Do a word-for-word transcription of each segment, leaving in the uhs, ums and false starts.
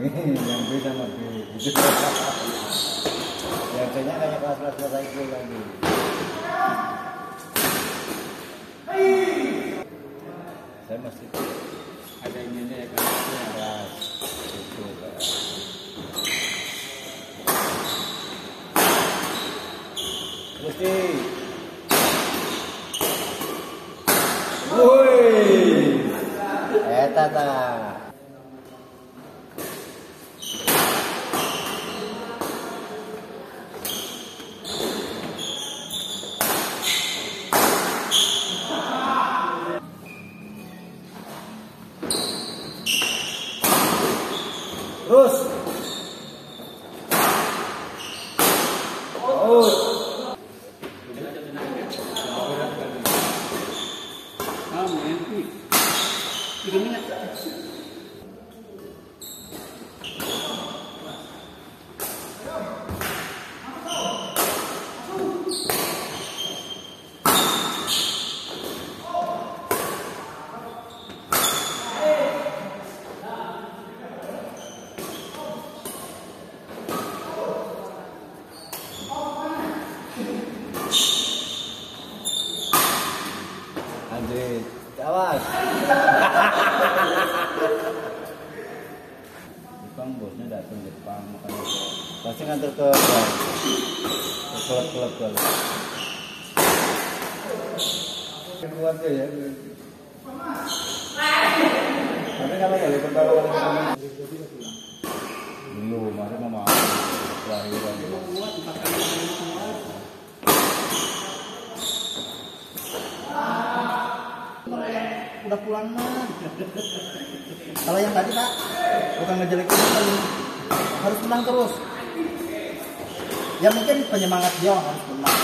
yang B sama B gitu. Biasanya kayak kelas-kelas saya itu lagi. Saya masih ada ininya ya kan. kelas itu kan. Gusti. Woi. Eta ta. Terus. Oh. Ah, menti. Tiga minit. Andre, awas. Jepang bosnya datang Jepang makanya pasti nganter ke klub-klub klub. Keluar deh ya. Tapi kalau kali pertama kali ketemu belum, masih mau kelahiran dulu. Udah pulang mah. Kalau yang tadi Pak, bukan ngejelekin kan harus menang terus. Ya mungkin penyemangat dia harus menang.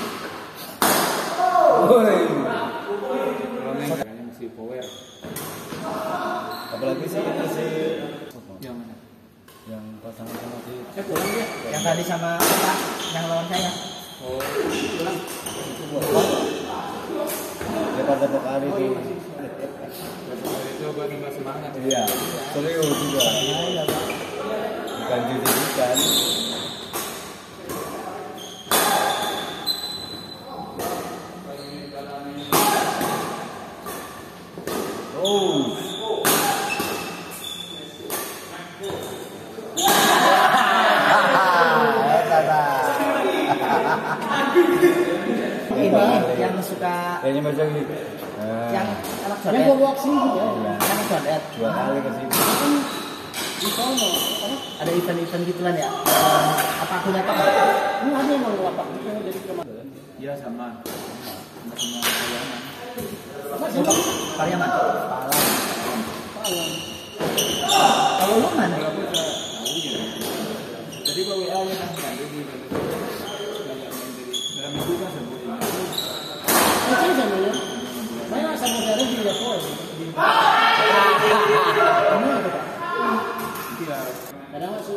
Woi. Kayaknya mesti power. Apalagi sih ini sih Yang mana? yang pasangan sama si Saya pulang ya. Yang tadi sama Pak, yang lawan saya. Oh, pulang. itu buat daripada dua kali tuh. Itu buat nambah semangat. Iya, serius juga. Bukan judi-judikan. Oh. Ini yang suka Kayaknya macam gitu. yang anak Yang jodet. bawa sini ya. Iya. Anak jodet. Dua kali ke sini. Di sono. Apa? Ada event-event gituan ya. Eh, apa aku nyata Pak? Ini ada yang mau lapak. Jadi kemana? Iya sama. Sama sama Kayangan. Siapa? Pariaman. Kalau lu mana? Tahu ya. Jadi kalau W A nya kan bantu di bantu. Dalam minggu kan sembuh. Itu namanya. Saya sama dari di Depok. Iya. Kadang masuk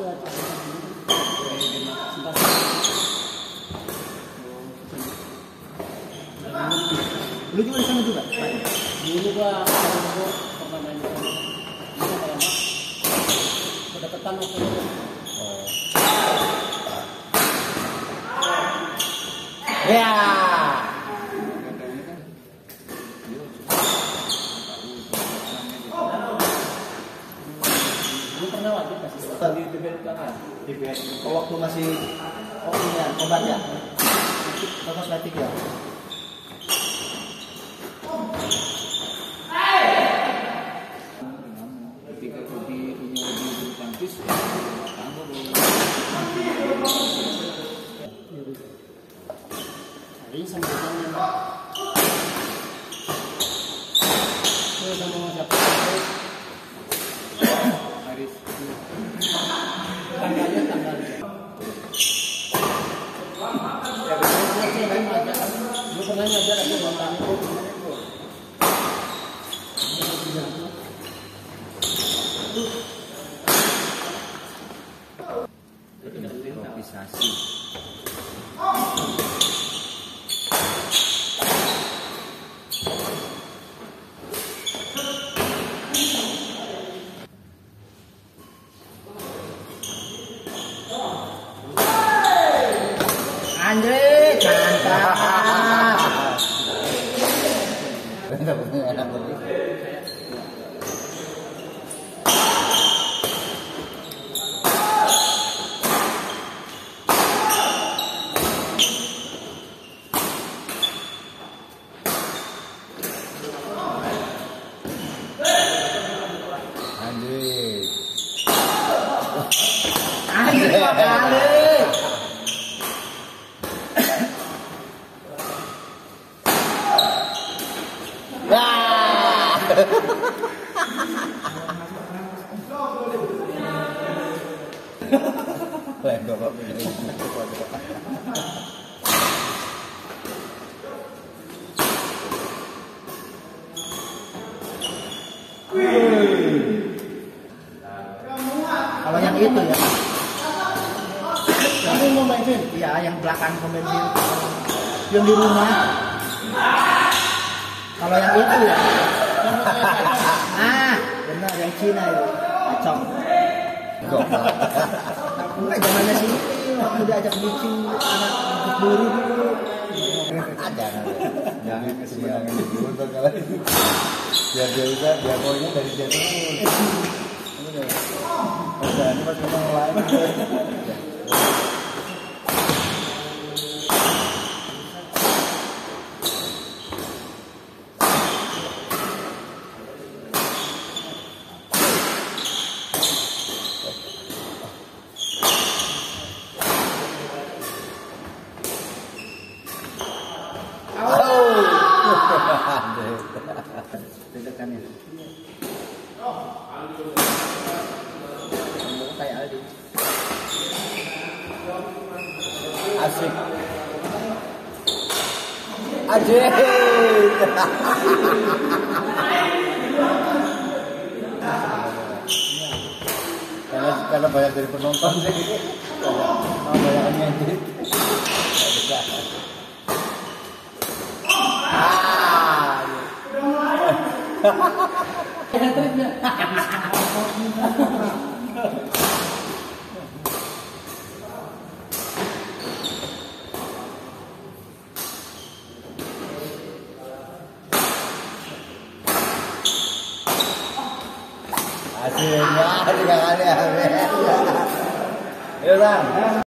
Lu juga di sana juga? Pak? dulu gua kalau pernah main di sana. Ini apa lama? Kedekatan waktu itu. Oh. Ya. Lu pernah wajib kasih. Tadi di bed kan? Di bed. Oh, waktu masih oh ini ya, obat ya. Kosmetik ya. Ketika kopi punya lebih bulu tangkis, tambah dong. Hari ini sama dengan Saya sama siapa? Haris. Tanggalnya tanggal. Lu pernah ngajar aku mantan itu. Improvisasi. Andre, mantap. Andre dua kali. Wah. Kalau yang itu ya, Kamu mau bensin? iya yang belakang pom bensin, yang di rumah. Kalau yang itu ya, ah benar yang Cina itu, acong. Enggak zamannya sini waktu diajak bikin anak buru dulu. Jangan, jangan kesenangan dulu dong kalau biar dia bisa biar poinnya dari dia terus. Udah, ini pas ngomong lain. Dedekannya. Kayak Aldi. Asik. Ajik. karena karena banyak dari penonton sih. Oh, banyak ngedit. Hasilnya tiga kali ya. Yuk, Bang.